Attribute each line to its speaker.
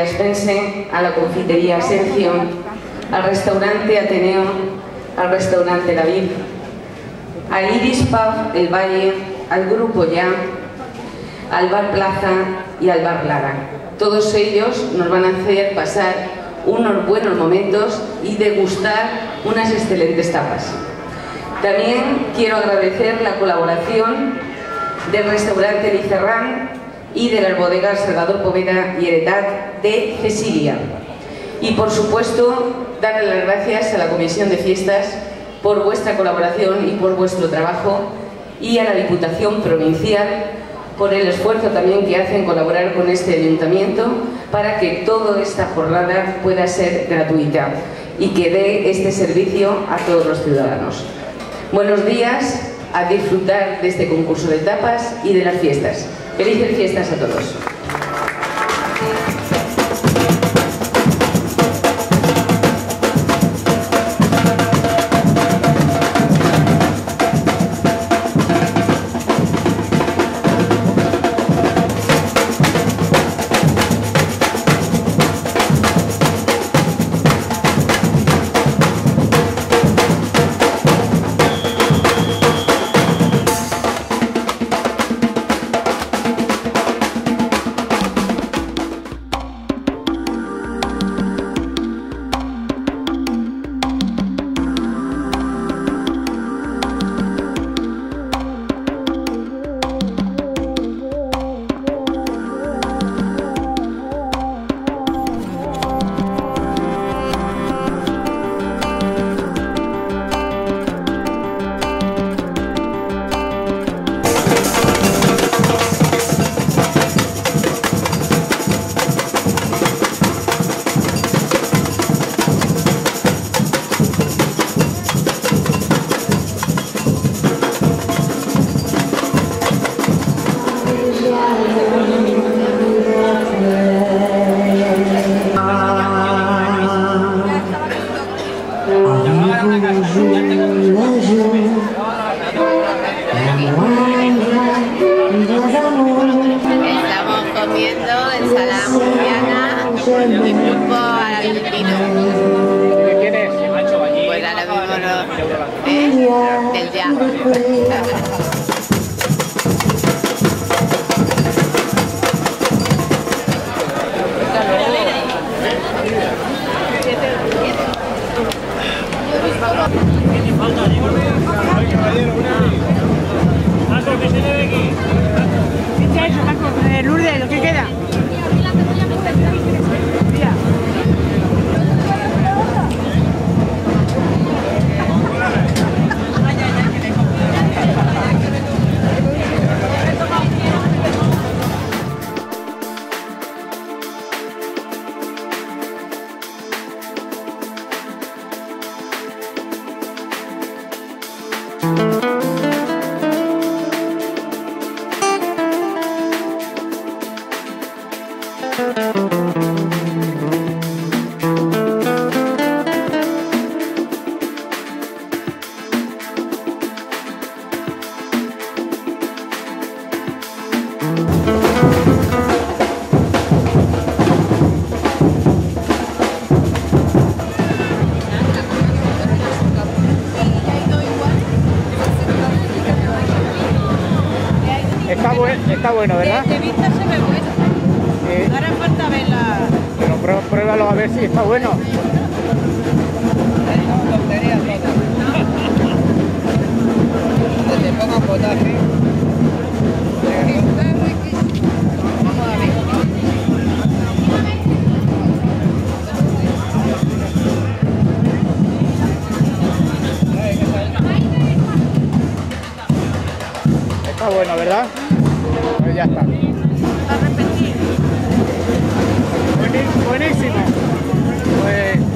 Speaker 1: panadería Spense, a la confitería Sergio, al restaurante Ateneo, al restaurante David, al Iris Pub El Valle, al Grupo Ya, al Bar Plaza y al Bar Lara. Todos ellos nos van a hacer pasar unos buenos momentos y degustar unas excelentes tapas. También quiero agradecer la colaboración del restaurante Licerrán y de las bodegas Salvador Poveda y Heredad de Cecilia. Y por supuesto, darle las gracias a la Comisión de Fiestas por vuestra colaboración y por vuestro trabajo, y a la Diputación Provincial por el esfuerzo también que hacen colaborar con este ayuntamiento para que toda esta jornada pueda ser gratuita y que dé este servicio a todos los ciudadanos. Buenos días, a disfrutar de este concurso de tapas y de las fiestas. Felices fiestas a todos.
Speaker 2: Estamos comiendo ensalada murciana y pulpo argentino.
Speaker 3: ¿De quién es?
Speaker 2: Pues ahora mismo del Ya.
Speaker 4: Lourdes, lo que queda. Mira.
Speaker 3: Está bueno, ¿verdad?
Speaker 4: De vista se ve bueno. Ahora falta verla.
Speaker 3: Pero pruébalo a ver si está bueno.
Speaker 5: Te pongan potaje.
Speaker 3: Está bueno, ¿verdad? Pues ya está.
Speaker 4: A repetir.
Speaker 3: Buenísimo. Pues